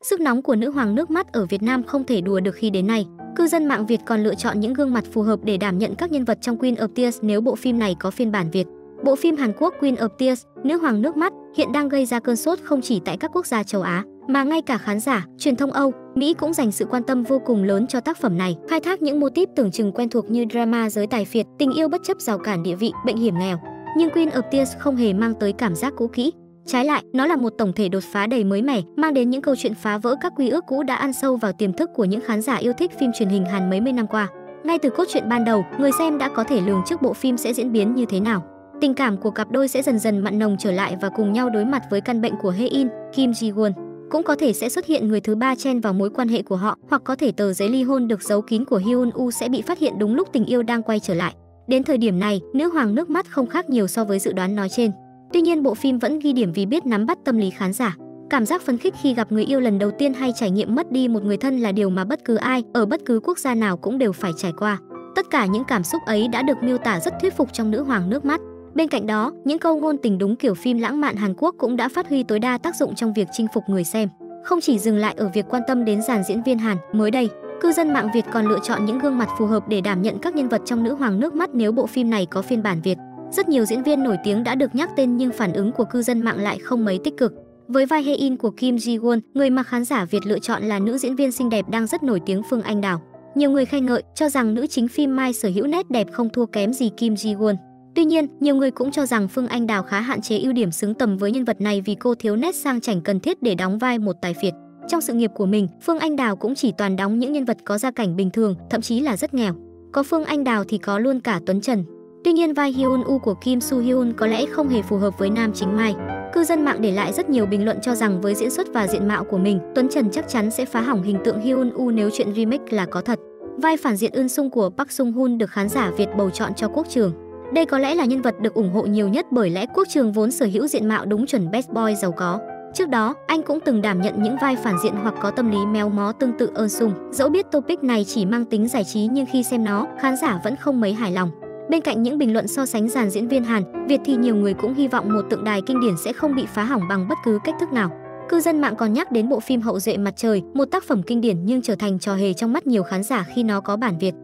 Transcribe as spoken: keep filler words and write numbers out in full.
Sức nóng của nữ hoàng nước mắt ở Việt Nam không thể đùa được khi đến nay. Cư dân mạng Việt còn lựa chọn những gương mặt phù hợp để đảm nhận các nhân vật trong Queen of Tears nếu bộ phim này có phiên bản Việt. Bộ phim Hàn Quốc Queen of Tears, Nữ hoàng nước mắt hiện đang gây ra cơn sốt không chỉ tại các quốc gia châu Á, mà ngay cả khán giả, truyền thông Âu, Mỹ cũng dành sự quan tâm vô cùng lớn cho tác phẩm này, khai thác những mô típ tưởng chừng quen thuộc như drama giới tài phiệt, tình yêu bất chấp rào cản địa vị, bệnh hiểm nghèo. Nhưng Queen of Tears không hề mang tới cảm giác cũ kỹ. Trái lại, nó là một tổng thể đột phá đầy mới mẻ, mang đến những câu chuyện phá vỡ các quy ước cũ đã ăn sâu vào tiềm thức của những khán giả yêu thích phim truyền hình Hàn mấy mươi năm qua. Ngay từ cốt truyện ban đầu, người xem đã có thể lường trước bộ phim sẽ diễn biến như thế nào. Tình cảm của cặp đôi sẽ dần dần mặn nồng trở lại và cùng nhau đối mặt với căn bệnh của Hae-in, Kim Ji-won. Cũng có thể sẽ xuất hiện người thứ ba chen vào mối quan hệ của họ, hoặc có thể tờ giấy ly hôn được giấu kín của Hyun-woo sẽ bị phát hiện đúng lúc tình yêu đang quay trở lại. Đến thời điểm này, nữ hoàng nước mắt không khác nhiều so với dự đoán nói trên. Tuy nhiên, bộ phim vẫn ghi điểm vì biết nắm bắt tâm lý khán giả. Cảm giác phấn khích khi gặp người yêu lần đầu tiên hay trải nghiệm mất đi một người thân là điều mà bất cứ ai ở bất cứ quốc gia nào cũng đều phải trải qua. Tất cả những cảm xúc ấy đã được miêu tả rất thuyết phục trong Nữ hoàng nước mắt. Bên cạnh đó, những câu ngôn tình đúng kiểu phim lãng mạn Hàn Quốc cũng đã phát huy tối đa tác dụng trong việc chinh phục người xem. Không chỉ dừng lại ở việc quan tâm đến dàn diễn viên Hàn, mới đây, cư dân mạng Việt còn lựa chọn những gương mặt phù hợp để đảm nhận các nhân vật trong Nữ hoàng nước mắt nếu bộ phim này có phiên bản Việt. Rất nhiều diễn viên nổi tiếng đã được nhắc tên nhưng phản ứng của cư dân mạng lại không mấy tích cực. Với vai Hae-in của Kim Ji-won, người mà khán giả Việt lựa chọn là nữ diễn viên xinh đẹp đang rất nổi tiếng Phương Anh Đào. Nhiều người khen ngợi, cho rằng nữ chính phim Mai sở hữu nét đẹp không thua kém gì Kim Ji-won. Tuy nhiên, nhiều người cũng cho rằng Phương Anh Đào khá hạn chế ưu điểm xứng tầm với nhân vật này vì cô thiếu nét sang chảnh cần thiết để đóng vai một tài phiệt. Trong sự nghiệp của mình, Phương Anh Đào cũng chỉ toàn đóng những nhân vật có gia cảnh bình thường, thậm chí là rất nghèo. Có Phương Anh Đào thì có luôn cả Tuấn Trần. Tuy nhiên, vai Hyun-woo của Kim Soo-hyun có lẽ không hề phù hợp với nam chính Mai. Cư dân mạng để lại rất nhiều bình luận cho rằng với diễn xuất và diện mạo của mình, Tuấn Trần chắc chắn sẽ phá hỏng hình tượng Hyun-woo nếu chuyện remake là có thật. Vai phản diện Eun Sung của Park Sung-hoon được khán giả Việt bầu chọn cho Quốc Trường. Đây có lẽ là nhân vật được ủng hộ nhiều nhất bởi lẽ Quốc Trường vốn sở hữu diện mạo đúng chuẩn bad boy giàu có. Trước đó, anh cũng từng đảm nhận những vai phản diện hoặc có tâm lý méo mó tương tự Eun Sung. Dẫu biết topic này chỉ mang tính giải trí nhưng khi xem nó, khán giả vẫn không mấy hài lòng. Bên cạnh những bình luận so sánh dàn diễn viên Hàn, Việt thì nhiều người cũng hy vọng một tượng đài kinh điển sẽ không bị phá hỏng bằng bất cứ cách thức nào. Cư dân mạng còn nhắc đến bộ phim Hậu duệ mặt trời, một tác phẩm kinh điển nhưng trở thành trò hề trong mắt nhiều khán giả khi nó có bản Việt.